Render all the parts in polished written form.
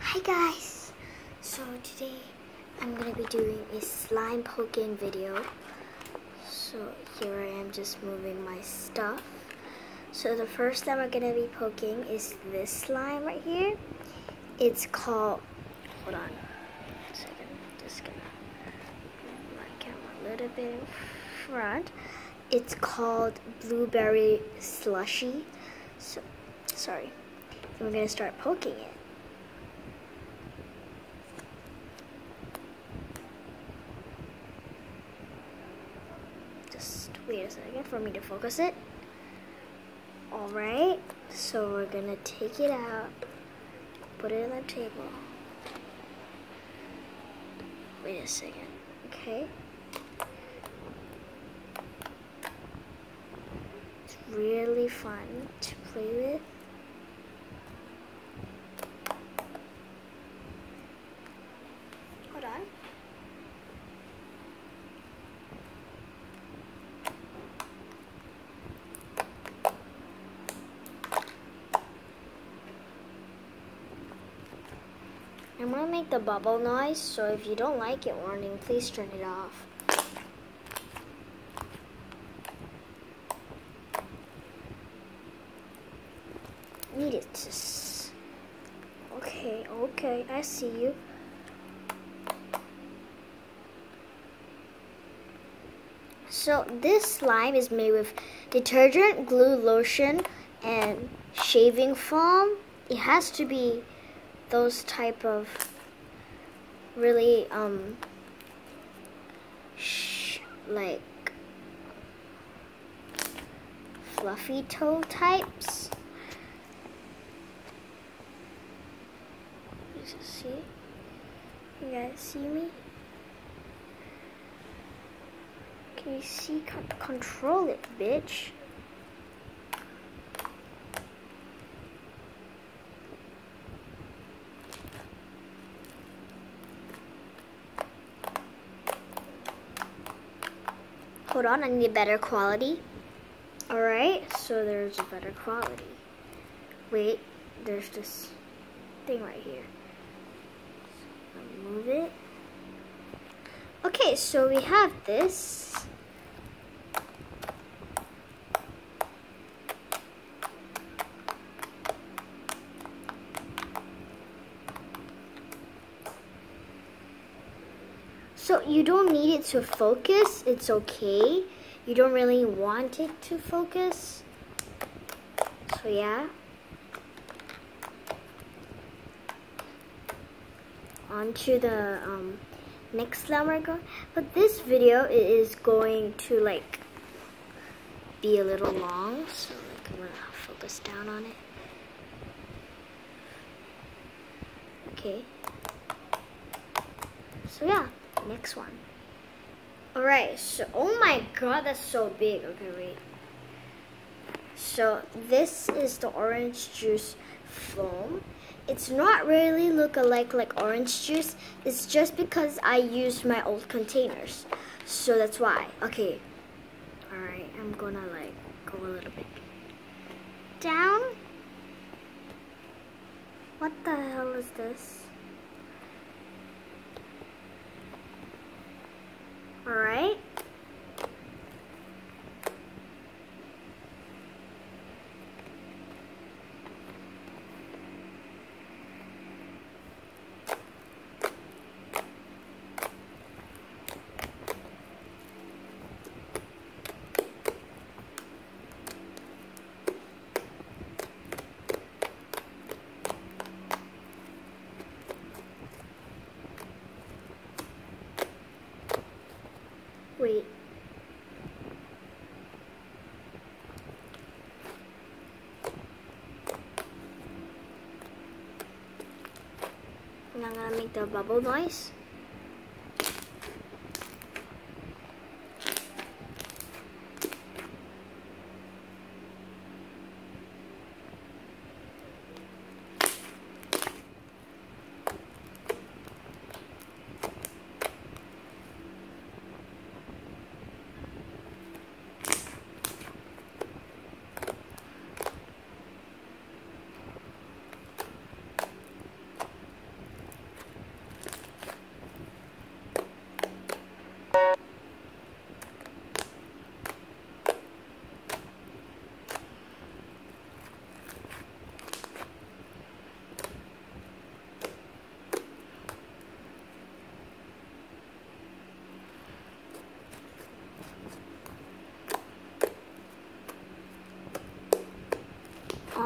Hi guys! So today I'm going to be doing a slime poking video. So here I am just moving my stuff. So the first slime I'm going to be poking is this slime right here. It's called, hold on a second, just going to move my camera a little bit in front. It's called Blueberry Slushy. So, sorry. And we're going to start poking it. Just wait a second for me to focus it. Alright, so we're gonna take it out, put it on the table. Wait a second, okay? It's really fun to play with. Hold on. I'm gonna make the bubble noise, so if you don't like it, warning, please turn it off. Need it to okay, I see you. So this slime is made with detergent, glue, lotion, and shaving foam. It has to be those type of really like fluffy toe types. See? You guys see me? Can you see? Control it, bitch. Hold on, I need better quality. Alright, so there's a better quality. Wait, there's this thing right here. So move it. Okay, so we have this. So you don't need it to focus, it's okay. You don't really want it to focus. So yeah. On to the next slime we're going. But this video is going to like be a little long, so like I'm gonna focus down on it. Okay. So yeah. Next one. Alright, so oh my god, that's so big. Okay, wait. So this is the orange juice foam. It's not really look alike like orange juice. It's just because I used my old containers. So that's why. Okay. Alright, I'm gonna like go a little bit down. What the hell is this? Alright. Wait. And I'm gonna make the bubble noise.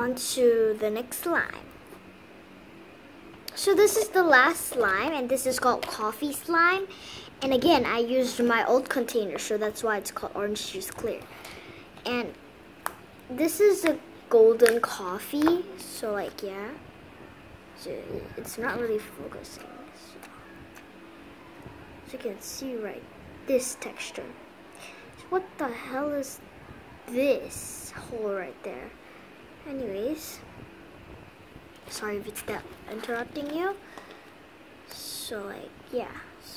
on to the next slime. So this is the last slime, and this is called coffee slime. And again, I used my old container, so that's why it's called orange juice clear. And this is a golden coffee, so like, yeah. So it's not really focusing. So you can see right, this texture. So what the hell is this hole right there? Anyways, sorry if it's that interrupting you. So like, yeah, so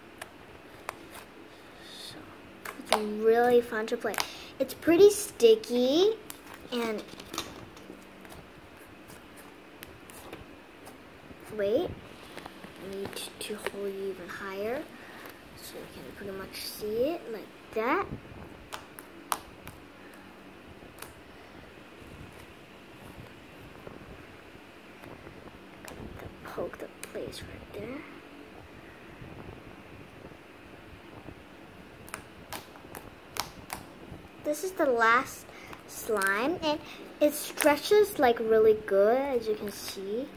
it's really fun to play. It's pretty sticky, and wait, I need to hold you even higher so you can pretty much see it like that. Poke the place right there. This is the last slime, and it stretches like really good, as you can see.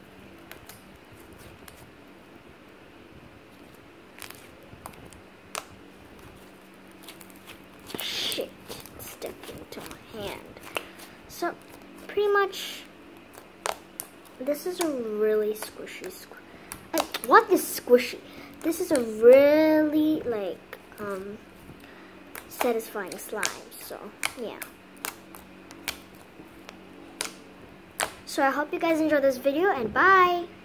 Shit, it's stuck into my hand. So pretty much, this is a really squishy. What is squishy? This is a really like satisfying slime. So yeah. So I hope you guys enjoyed this video, and bye.